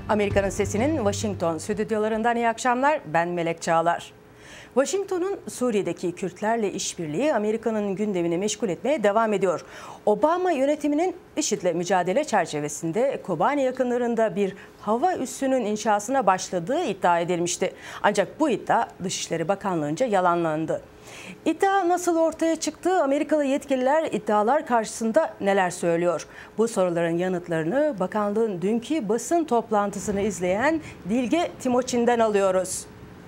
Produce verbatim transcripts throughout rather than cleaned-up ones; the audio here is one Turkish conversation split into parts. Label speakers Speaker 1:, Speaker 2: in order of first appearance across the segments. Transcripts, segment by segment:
Speaker 1: Amerika'nın Sesi'nin Washington stüdyolarından iyi akşamlar. Ben Melek Çağlar. Washington'un Suriye'deki Kürtlerle işbirliği Amerika'nın gündemini meşgul etmeye devam ediyor. Obama yönetiminin IŞİD'le mücadele çerçevesinde Kobani yakınlarında bir hava üssünün inşasına başladığı iddia edilmişti. Ancak bu iddia Dışişleri Bakanlığı'nca yalanlandı. İddia nasıl ortaya çıktı? Amerikalı yetkililer iddialar karşısında neler söylüyor? Bu soruların yanıtlarını bakanlığın dünkü basın toplantısını izleyen Dilge Timoçin'den alıyoruz.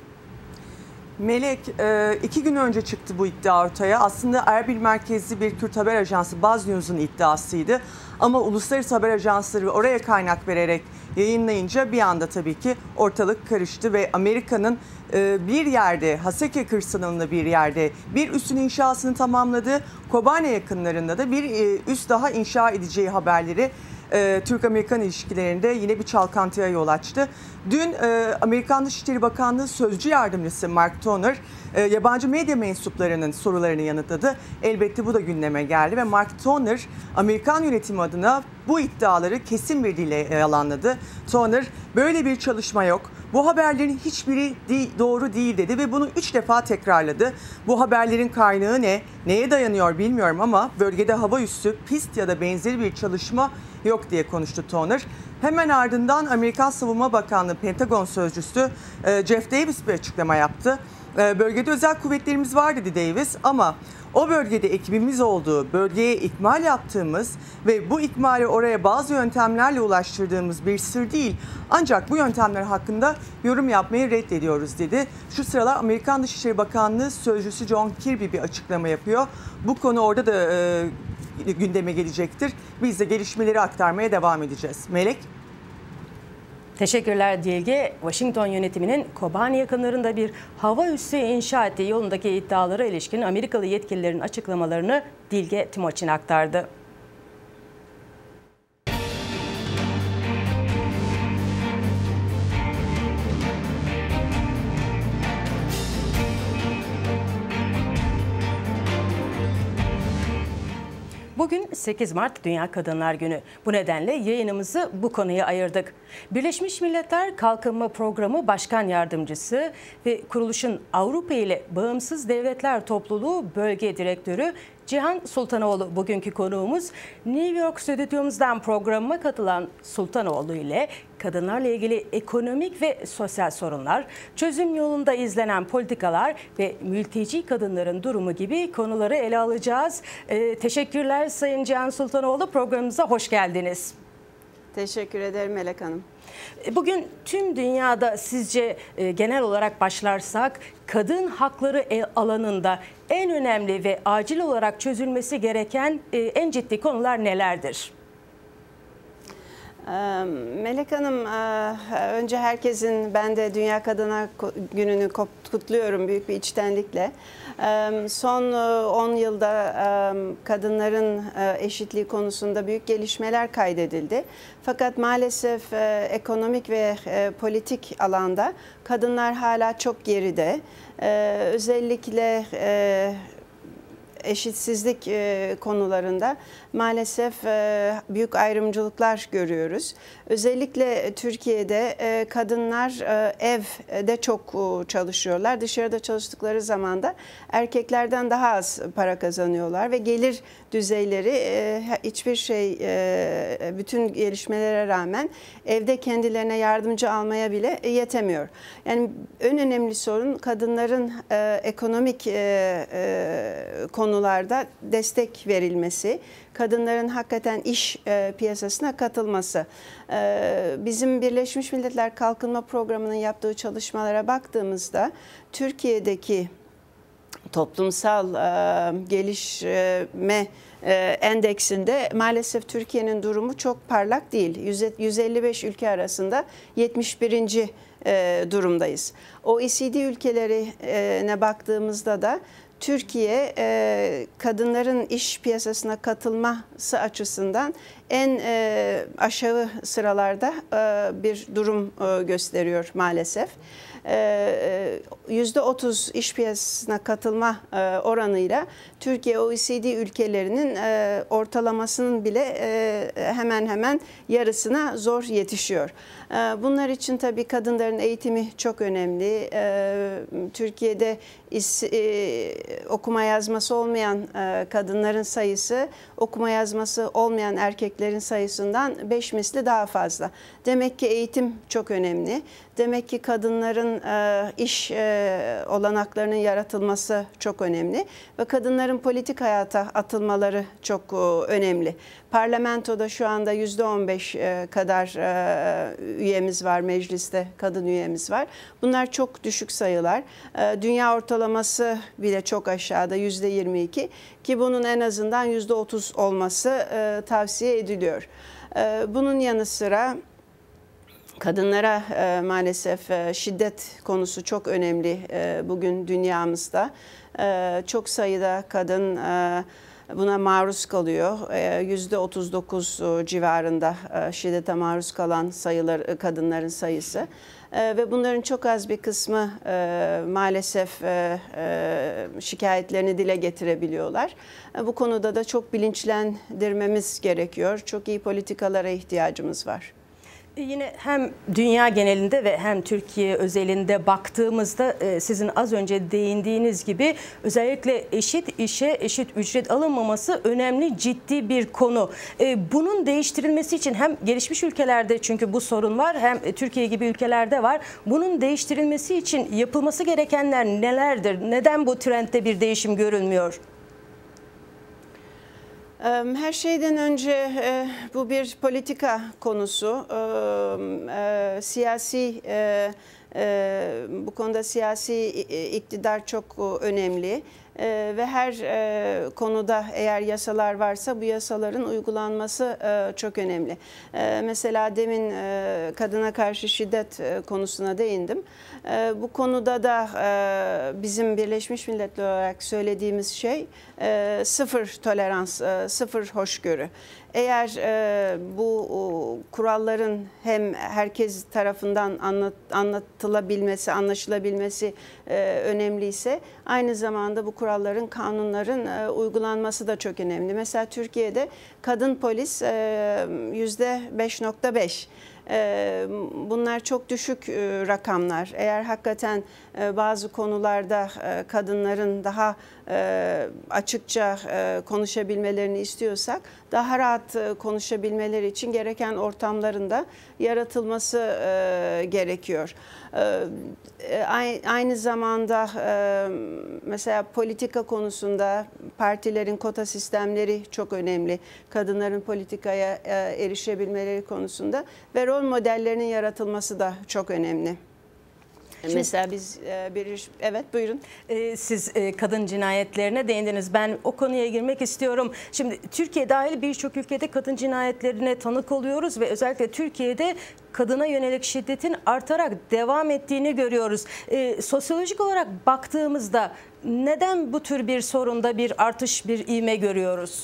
Speaker 2: Melek, iki gün önce çıktı bu iddia ortaya. Aslında Erbil merkezli bir Kürt haber ajansı Buzz News'un iddiasıydı. Ama uluslararası haber ajansları oraya kaynak vererek yayınlayınca bir anda tabii ki ortalık karıştı ve Amerika'nın bir yerde, Haseke kırsalında bir yerde bir üssün inşasını tamamladı. Kobane yakınlarında da bir üs daha inşa edeceği haberleri Türk-Amerikan ilişkilerinde yine bir çalkantıya yol açtı. Dün Amerikan Dışişleri Bakanlığı Sözcü Yardımcısı Mark Toner yabancı medya mensuplarının sorularını yanıtladı. Elbette bu da gündeme geldi ve Mark Toner Amerikan yönetimi adına bu iddiaları kesin bir dille yalanladı. Toner böyle bir çalışma yok. Bu haberlerin hiçbiri doğru değil dedi ve bunu üç defa tekrarladı. Bu haberlerin kaynağı ne? Neye dayanıyor bilmiyorum ama bölgede hava üssü, pist ya da benzeri bir çalışma yok diye konuştu Toner. Hemen ardından Amerikan Savunma Bakanlığı Pentagon Sözcüsü Jeff Davis bir açıklama yaptı. Bölgede özel kuvvetlerimiz var dedi Davis ama o bölgede ekibimiz olduğu, bölgeye ikmal yaptığımız ve bu ikmali oraya bazı yöntemlerle ulaştırdığımız bir sır değil. Ancak bu yöntemler hakkında yorum yapmayı reddediyoruz dedi. Şu sıralar Amerikan Dışişleri Bakanlığı Sözcüsü John Kirby bir açıklama yapıyor. Bu konu orada da e, gündeme gelecektir. Biz de gelişmeleri aktarmaya devam edeceğiz. Melek?
Speaker 1: Teşekkürler Dilge. Washington yönetiminin Kobani yakınlarında bir hava üssü inşa ettiği yolundaki iddialara ilişkin Amerikalı yetkililerin açıklamalarını Dilge Timoçin aktardı. Bugün sekiz Mart Dünya Kadınlar Günü. Bu nedenle yayınımızı bu konuya ayırdık. Birleşmiş Milletler Kalkınma Programı Başkan Yardımcısı ve kuruluşun Avrupa ile Bağımsız Devletler Topluluğu Bölge Direktörü Cihan Sultanoğlu bugünkü konuğumuz. New York stüdyomuzdan programıma katılan Sultanoğlu ile kadınlarla ilgili ekonomik ve sosyal sorunlar, çözüm yolunda izlenen politikalar ve mülteci kadınların durumu gibi konuları ele alacağız. Ee, teşekkürler Sayın Cihan Sultanoğlu, programımıza hoş geldiniz.
Speaker 3: Teşekkür ederim Melek Hanım.
Speaker 1: Bugün tüm dünyada sizce e, genel olarak başlarsak kadın hakları alanında en önemli ve acil olarak çözülmesi gereken e, en ciddi konular nelerdir?
Speaker 3: Melek Hanım, önce herkesin, ben de Dünya Kadınlar Günü'nü kutluyorum büyük bir içtenlikle. Son on yılda kadınların eşitliği konusunda büyük gelişmeler kaydedildi. Fakat maalesef ekonomik ve politik alanda kadınlar hala çok geride. Özellikle eşitsizlik konularında maalesef büyük ayrımcılıklar görüyoruz. Özellikle Türkiye'de kadınlar evde çok çalışıyorlar. Dışarıda çalıştıkları zaman da erkeklerden daha az para kazanıyorlar ve gelir düzeyleri hiçbir şey, bütün gelişmelere rağmen evde kendilerine yardımcı almaya bile yetemiyor. Yani en önemli sorun kadınların ekonomik konularda destek verilmesi, kadınların hakikaten iş e, piyasasına katılması. E, bizim Birleşmiş Milletler Kalkınma Programı'nın yaptığı çalışmalara baktığımızda Türkiye'deki toplumsal e, gelişme e, endeksinde maalesef Türkiye'nin durumu çok parlak değil. yüz elli beş ülke arasında yetmiş birinci E, durumdayız. O E C D ülkelerine baktığımızda da Türkiye kadınların iş piyasasına katılması açısından en e, aşağı sıralarda e, bir durum e, gösteriyor maalesef. yüzde otuz iş piyasasına katılma oranıyla Türkiye O E C D ülkelerinin ortalamasının bile hemen hemen yarısına zor yetişiyor. Bunlar için tabii kadınların eğitimi çok önemli. Türkiye'de okuma yazması olmayan kadınların sayısı okuma yazması olmayan erkeklerin sayısından beş misli daha fazla. Demek ki eğitim çok önemli. Demek ki kadınların iş olanaklarının yaratılması çok önemli ve kadınların politik hayata atılmaları çok önemli. Parlamentoda şu anda yüzde on beş kadar üyemiz var, mecliste kadın üyemiz var. Bunlar çok düşük sayılar. Dünya ortalaması bile çok aşağıda, yüzde yirmi iki, ki bunun en azından yüzde otuz olması tavsiye ediliyor. Bunun yanı sıra kadınlara e, maalesef e, şiddet konusu çok önemli e, bugün dünyamızda. E, çok sayıda kadın e, buna maruz kalıyor. E, yüzde otuz dokuz civarında e, şiddete maruz kalan sayılar, kadınların sayısı. E, ve bunların çok az bir kısmı e, maalesef e, e, şikayetlerini dile getirebiliyorlar. E, bu konuda da çok bilinçlendirmemiz gerekiyor. Çok iyi politikalara ihtiyacımız var.
Speaker 1: Yine hem dünya genelinde ve hem Türkiye özelinde baktığımızda sizin az önce değindiğiniz gibi özellikle eşit işe eşit ücret alınmaması önemli, ciddi bir konu. Bunun değiştirilmesi için hem gelişmiş ülkelerde çünkü bu sorun var, hem Türkiye gibi ülkelerde var. Bunun değiştirilmesi için yapılması gerekenler nelerdir? Neden bu trendde bir değişim görülmüyor?
Speaker 3: Her şeyden önce bu bir politika konusu. Siyasi, bu konuda siyasi iktidar çok önemli. Ee, ve her e, konuda eğer yasalar varsa bu yasaların uygulanması e, çok önemli. E, mesela demin e, kadına karşı şiddet e, konusuna değindim. E, bu konuda da e, bizim Birleşmiş Milletler olarak söylediğimiz şey e, sıfır tolerans, e, sıfır hoşgörü. Eğer e, bu o, kuralların hem herkes tarafından anlat, anlatılabilmesi, anlaşılabilmesi e, önemliyse, aynı zamanda bu kuralların, kanunların e, uygulanması da çok önemli. Mesela Türkiye'de kadın polis e, yüzde beş nokta beş. Bunlar çok düşük rakamlar. Eğer hakikaten bazı konularda kadınların daha açıkça konuşabilmelerini istiyorsak, daha rahat konuşabilmeleri için gereken ortamların da yaratılması gerekiyor. Aynı zamanda mesela politika konusunda partilerin kota sistemleri çok önemli. Kadınların politikaya erişebilmeleri konusunda ve rol modellerinin yaratılması da çok önemli. Şimdi, mesela biz bir evet buyurun.
Speaker 1: Siz kadın cinayetlerine değindiniz. Ben o konuya girmek istiyorum. Şimdi Türkiye dahil birçok ülkede kadın cinayetlerine tanık oluyoruz ve özellikle Türkiye'de kadına yönelik şiddetin artarak devam ettiğini görüyoruz. E, sosyolojik olarak baktığımızda neden bu tür bir sorunda bir artış, bir ivme görüyoruz?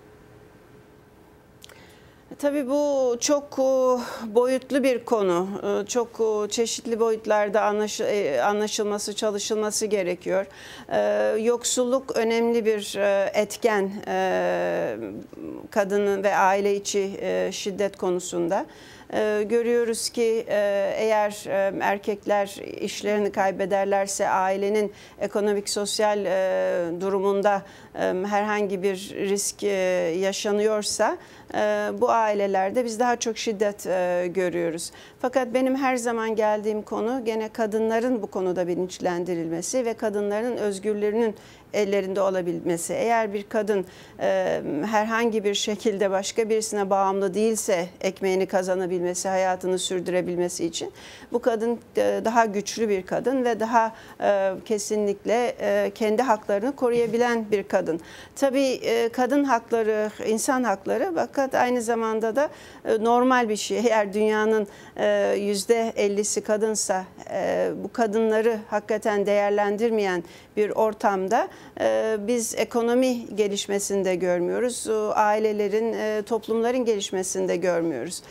Speaker 3: Tabii bu çok boyutlu bir konu. Çok çeşitli boyutlarda anlaşılması, çalışılması gerekiyor. Yoksulluk önemli bir etken kadının ve aile içi şiddet konusunda. Görüyoruz ki eğer erkekler işlerini kaybederlerse, ailenin ekonomik sosyal durumunda herhangi bir risk yaşanıyorsa, bu ailelerde biz daha çok şiddet görüyoruz. Fakat benim her zaman geldiğim konu gene kadınların bu konuda bilinçlendirilmesi ve kadınların özgürlüğünün ellerinde olabilmesi. Eğer bir kadın e, herhangi bir şekilde başka birisine bağımlı değilse ekmeğini kazanabilmesi, hayatını sürdürebilmesi için bu kadın e, daha güçlü bir kadın ve daha e, kesinlikle e, kendi haklarını koruyabilen bir kadın. Tabii e, kadın hakları, insan hakları fakat aynı zamanda da e, normal bir şey. Eğer dünyanın e, yüzde ellisi kadınsa e, bu kadınları hakikaten değerlendirmeyen bir ortamda biz ekonomi gelişmesinde görmüyoruz, ailelerin, toplumların gelişmesinde görmüyoruz.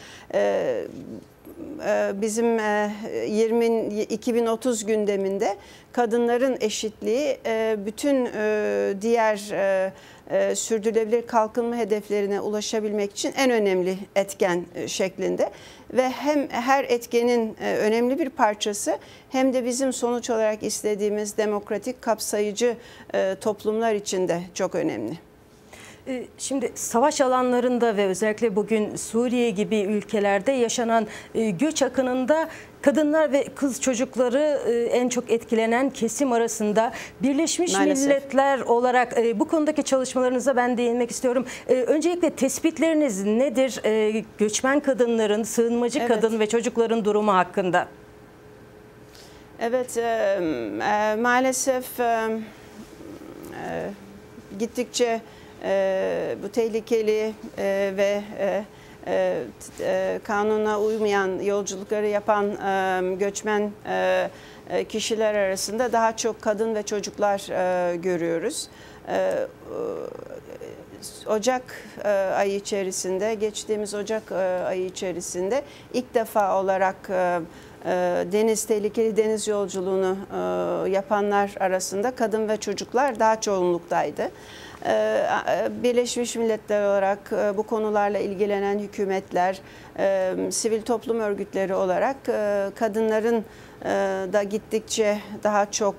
Speaker 3: Bizim iki bin otuz gündeminde kadınların eşitliği bütün diğer sürdürülebilir kalkınma hedeflerine ulaşabilmek için en önemli etken şeklinde ve hem her etkenin önemli bir parçası hem de bizim sonuç olarak istediğimiz demokratik, kapsayıcı toplumlar için de çok önemli.
Speaker 1: Şimdi savaş alanlarında ve özellikle bugün Suriye gibi ülkelerde yaşanan göç akınında kadınlar ve kız çocukları en çok etkilenen kesim arasında. Birleşmiş Maalesef. Milletler olarak bu konudaki çalışmalarınıza ben değinmek istiyorum. Öncelikle tespitleriniz nedir göçmen kadınların, sığınmacı evet. kadın ve çocukların durumu hakkında?
Speaker 3: Evet, maalesef gittikçe E, bu tehlikeli e, ve e, e, kanuna uymayan yolculukları yapan e, göçmen e, kişiler arasında daha çok kadın ve çocuklar e, görüyoruz. E, Ocak e, ayı içerisinde, geçtiğimiz Ocak e, ayı içerisinde ilk defa olarak e, e, deniz tehlikeli deniz yolculuğunu e, yapanlar arasında kadın ve çocuklar daha çoğunluktaydı. Birleşmiş Milletler olarak bu konularla ilgilenen hükümetler, sivil toplum örgütleri olarak kadınların da gittikçe daha çok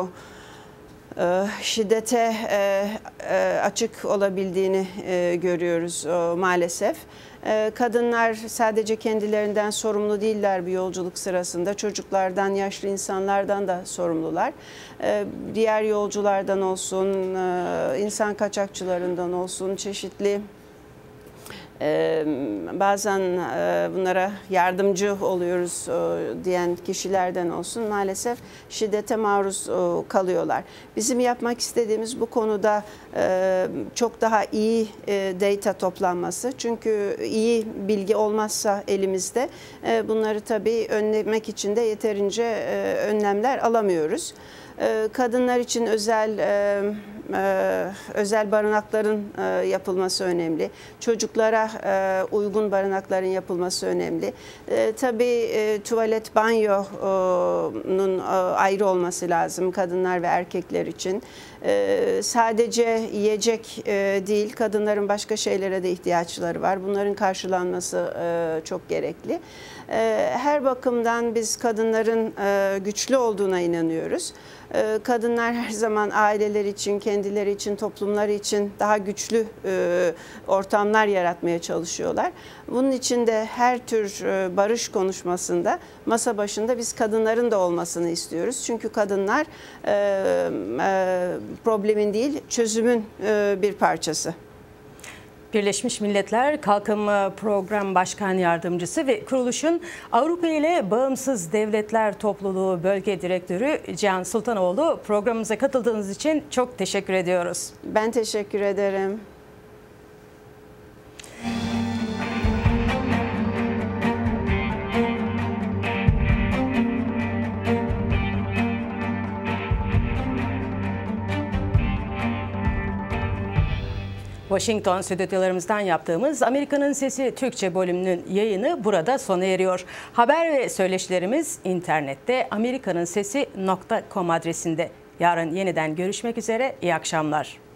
Speaker 3: şiddete açık olabildiğini görüyoruz maalesef. Kadınlar sadece kendilerinden sorumlu değiller bir yolculuk sırasında. Çocuklardan, yaşlı insanlardan da sorumlular. Diğer yolculardan olsun, insan kaçakçılarından olsun, çeşitli bazen bunlara yardımcı oluyoruz diyen kişilerden olsun maalesef şiddete maruz kalıyorlar. Bizim yapmak istediğimiz bu konuda çok daha iyi data toplanması. Çünkü iyi bilgi olmazsa elimizde bunları tabii önlemek için de yeterince önlemler alamıyoruz. Kadınlar için özel özel barınakların yapılması önemli. Çocuklara uygun barınakların yapılması önemli. Tabii tuvalet, banyonun ayrı olması lazım kadınlar ve erkekler için. Sadece yiyecek değil, kadınların başka şeylere de ihtiyaçları var. Bunların karşılanması çok gerekli. Her bakımdan biz kadınların güçlü olduğuna inanıyoruz. Kadınlar her zaman aileler için, kendileri için, toplumları için daha güçlü ortamlar yaratmaya çalışıyorlar. Bunun için de her tür barış konuşmasında masa başında biz kadınların da olmasını istiyoruz. Çünkü kadınlar problemin değil, çözümün bir parçası.
Speaker 1: Birleşmiş Milletler Kalkınma Program Başkan Yardımcısı ve kuruluşun Avrupa ile Bağımsız Devletler Topluluğu Bölge Direktörü Cihan Sultanoğlu, programımıza katıldığınız için çok teşekkür ediyoruz.
Speaker 3: Ben teşekkür ederim.
Speaker 1: Washington stüdyolarımızdan yaptığımız Amerika'nın Sesi Türkçe bölümünün yayını burada sona eriyor. Haber ve söyleşilerimiz internette amerikanın sesi nokta com adresinde. Yarın yeniden görüşmek üzere. İyi akşamlar.